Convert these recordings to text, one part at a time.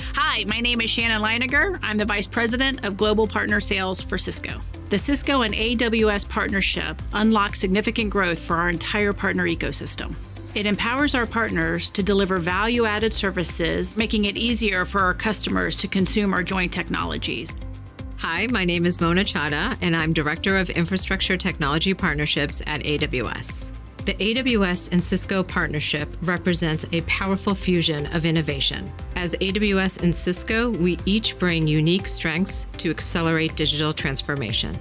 Hi, my name is Shannon Leininger. I'm the Vice President of Global Partner Sales for Cisco. The Cisco and AWS partnership unlocks significant growth for our entire partner ecosystem. It empowers our partners to deliver value-added services, making it easier for our customers to consume our joint technologies. Hi, my name is Mona Chadha, and I'm Director of Infrastructure Technology Partnerships at AWS. The AWS and Cisco partnership represents a powerful fusion of innovation. As AWS and Cisco, we each bring unique strengths to accelerate digital transformation.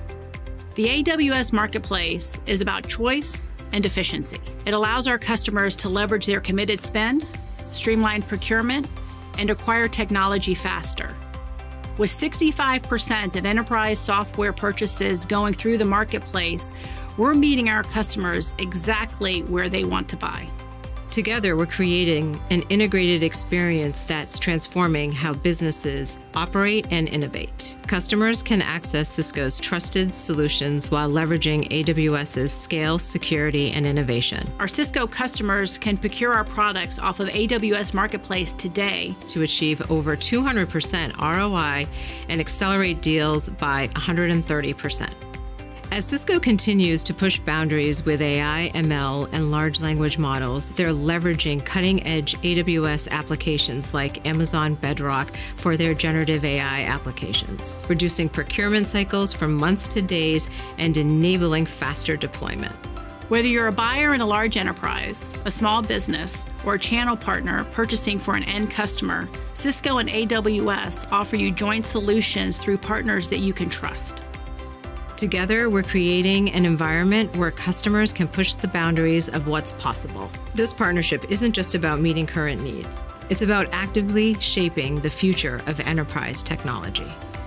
The AWS Marketplace is about choice and efficiency. It allows our customers to leverage their committed spend, streamline procurement, and acquire technology faster. With 65% of enterprise software purchases going through the marketplace, we're meeting our customers exactly where they want to buy. Together, we're creating an integrated experience that's transforming how businesses operate and innovate. Customers can access Cisco's trusted solutions while leveraging AWS's scale, security, and innovation. Our Cisco customers can procure our products off of AWS Marketplace today to achieve over 200% ROI and accelerate deals by 130%. As Cisco continues to push boundaries with AI, ML, and large language models, they're leveraging cutting-edge AWS applications like Amazon Bedrock for their generative AI applications, reducing procurement cycles from months to days and enabling faster deployment. Whether you're a buyer in a large enterprise, a small business, or a channel partner purchasing for an end customer, Cisco and AWS offer you joint solutions through partners that you can trust. Together, we're creating an environment where customers can push the boundaries of what's possible. This partnership isn't just about meeting current needs. It's about actively shaping the future of enterprise technology.